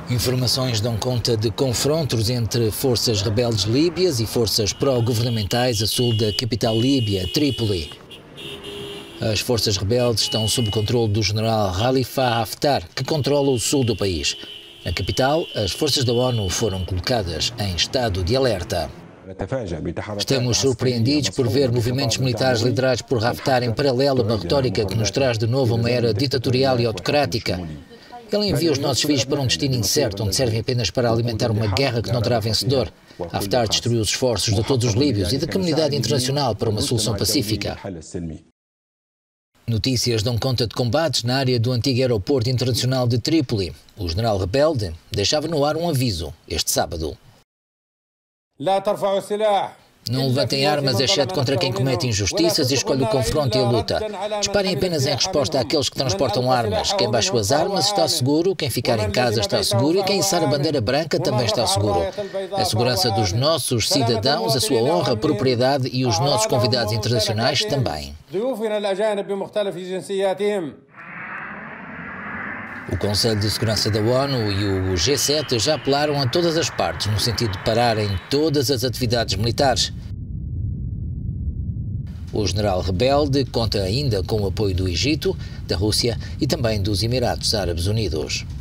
Informações dão conta de confrontos entre forças rebeldes líbias e forças pró-governamentais a sul da capital líbia, Trípoli. As forças rebeldes estão sob o controle do general Khalifa Haftar, que controla o sul do país. Na capital, as forças da ONU foram colocadas em estado de alerta. Estamos surpreendidos por ver movimentos militares liderados por Haftar em paralelo a uma retórica que nos traz de novo uma era ditatorial e autocrática. Ele envia os nossos filhos para um destino incerto, onde servem apenas para alimentar uma guerra que não terá vencedor. Haftar destruiu os esforços de todos os líbios e da comunidade internacional para uma solução pacífica. Notícias dão conta de combates na área do antigo aeroporto internacional de Trípoli. O general rebelde deixava no ar um aviso este sábado. Não levantem armas, exceto contra quem comete injustiças e escolhe o confronto e a luta. Disparem apenas em resposta àqueles que transportam armas. Quem baixa as armas está seguro, quem ficar em casa está seguro e quem içar a bandeira branca também está seguro. A segurança dos nossos cidadãos, a sua honra, a propriedade e os nossos convidados internacionais também. O Conselho de Segurança da ONU e o G7 já apelaram a todas as partes no sentido de pararem todas as atividades militares. O general rebelde conta ainda com o apoio do Egito, da Rússia e também dos Emirados Árabes Unidos.